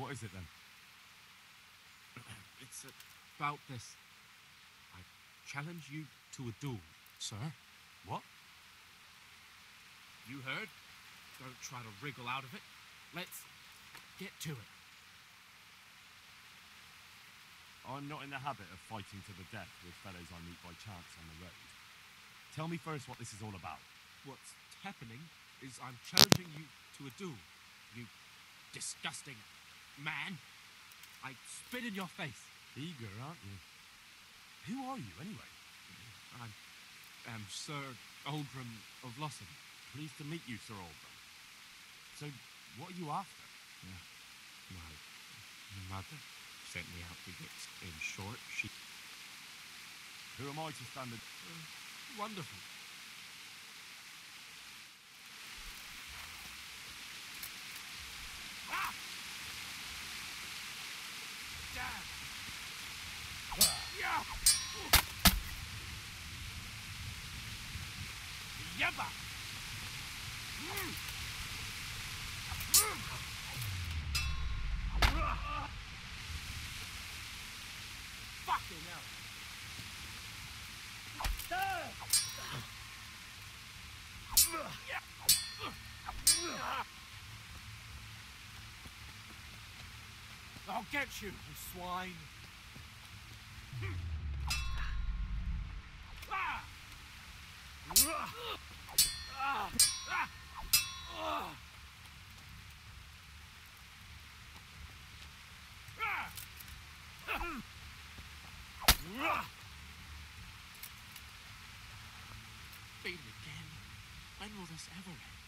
What is it then? It's about this. I challenge you to a duel, sir. What? You heard? Don't try to wriggle out of it. Let's get to it. I'm not in the habit of fighting to the death with fellows I meet by chance on the road. Tell me first what this is all about. What's happening is I'm challenging you to a duel. You disgusting man. I spit in your face. Eager, aren't you? Who are you, anyway? I am Sir Oldram of Lossing. Pleased to meet you, Sir Oldram. So, what are you after? My mother sent me out to get. In short, she... Who am I to stand in... Wonderful. Ah! Damn! Yeah! Yabba! Fucking hell! I'll get you, you swine! Beaten again? When will this ever end?